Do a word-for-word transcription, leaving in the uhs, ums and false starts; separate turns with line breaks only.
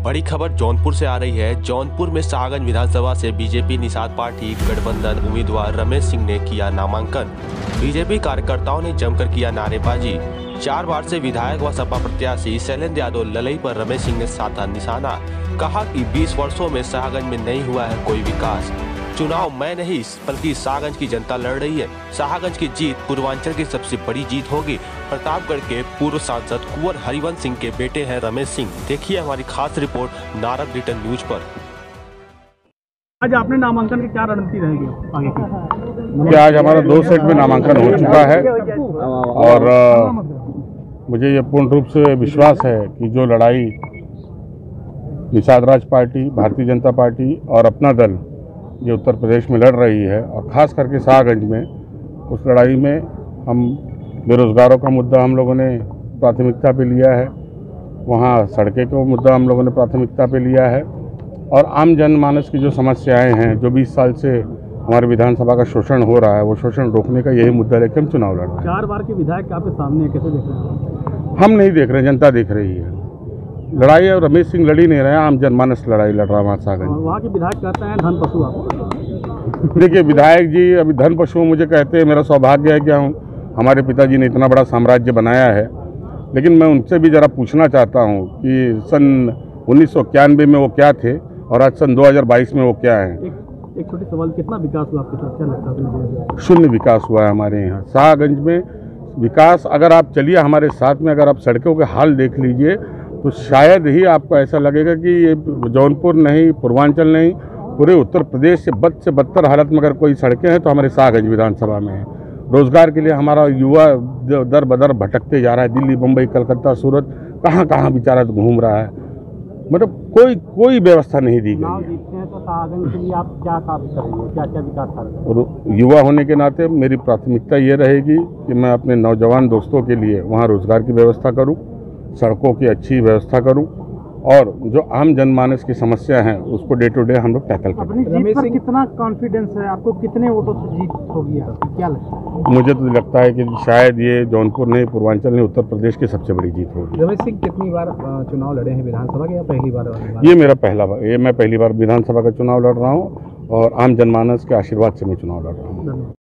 बड़ी खबर जौनपुर से आ रही है। जौनपुर में शाहगंज विधानसभा से बीजेपी निषाद पार्टी गठबंधन उम्मीदवार रमेश सिंह ने किया नामांकन। बीजेपी कार्यकर्ताओं ने जमकर किया नारेबाजी। चार बार से विधायक व सपा प्रत्याशी शैलेंद्र यादव ललई पर रमेश सिंह ने साधा निशाना। कहा कि बीस वर्षों में शाहगंज में नहीं हुआ है कोई विकास। चुनाव मैं नहीं बल्कि शाहगंज की जनता लड़ रही है। शाहगंज की जीत पूर्वांचल की सबसे बड़ी जीत होगी। प्रतापगढ़ के पूर्व सांसद कुंवर हरिवंश सिंह के बेटे हैं रमेश सिंह। देखिए हमारी खास रिपोर्ट नारद रिटर्न न्यूज पर।
आज आपने नामांकन की क्या रणनीति रहेगी आगे की?
क्या आज हमारा दो सेट में नामांकन हो चुका है और आ, मुझे ये पूर्ण रूप से विश्वास है कि जो लड़ाई निषाद राज पार्टी, भारतीय जनता पार्टी और अपना दल ये उत्तर प्रदेश में लड़ रही है और ख़ास करके शाहगंज में, उस लड़ाई में हम बेरोज़गारों का मुद्दा हम लोगों ने प्राथमिकता पे लिया है, वहाँ सड़कें का मुद्दा हम लोगों ने प्राथमिकता पे लिया है और आम जनमानस की जो समस्याएं हैं, जो बीस साल से हमारे विधानसभा का शोषण हो रहा है, वो शोषण रोकने का यही मुद्दा लेकर हम चुनाव लड़ रहे हैं।
चार बार के विधायक आपके सामने है, कैसे देख रहे हैं?
हम नहीं देख रहे, जनता देख रही है। लड़ाई और रमेश सिंह लड़ी नहीं रहे, आम जनमानस लड़ाई लड़ रहा है शाहगंज।
वहाँ के विधायक कहते हैं धन पशु आप।
देखिए विधायक जी अभी धन पशु मुझे कहते हैं, मेरा सौभाग्य है कि हम हमारे पिताजी ने इतना बड़ा साम्राज्य बनाया है, लेकिन मैं उनसे भी ज़रा पूछना चाहता हूँ कि सन उन्नीस सौ इक्यानवे में वो क्या थे और आज सन दो हज़ार बाईस में वो क्या हैं।
एक, एक छोटी सवाल, कितना विकास हुआ आपके साथ, क्या लगता है?
शून्य विकास हुआ है हमारे यहाँ शाहगंज में। विकास अगर आप चलिए हमारे साथ में, अगर आप सड़कों के हाल देख लीजिए तो शायद ही आपको ऐसा लगेगा कि ये जौनपुर नहीं, पूर्वांचल नहीं, पूरे उत्तर प्रदेश से बद से बदतर हालत में अगर कोई सड़कें हैं तो हमारे शाहगंज विधानसभा में है। रोजगार के लिए हमारा युवा दर बदर भटकते जा रहा है, दिल्ली, मुंबई, कलकत्ता, सूरत, कहाँ कहाँ बेचारा घूम रहा है। मतलब कोई कोई व्यवस्था नहीं दी गई है।
तो शाहगंज के लिए आप क्या काम करेंगे, क्या क्या विकास करेंगे?
और युवा होने के नाते मेरी प्राथमिकता ये रहेगी कि मैं अपने नौजवान दोस्तों के लिए वहाँ रोजगार की व्यवस्था करूँ, सड़कों की अच्छी व्यवस्था करूं और जो आम जनमानस की समस्या है उसको डे टू डे हम लोग टैकल करें।
अपनी जीत पर कितना कॉन्फिडेंस है आपको? कितने वोटों से जीत होगी आपकी, क्या लगता है?
मुझे तो लगता है कि शायद ये जौनपुर नहीं, पूर्वांचल नहीं, उत्तर प्रदेश की सबसे बड़ी जीत होगी।
रमेश सिंह कितनी बार चुनाव लड़े हैं विधानसभा के या पहली बार?
ये मेरा पहला बार, ये मैं पहली बार विधानसभा का चुनाव लड़ रहा हूँ और आम जनमानस के आशीर्वाद से मैं चुनाव लड़ रहा हूँ।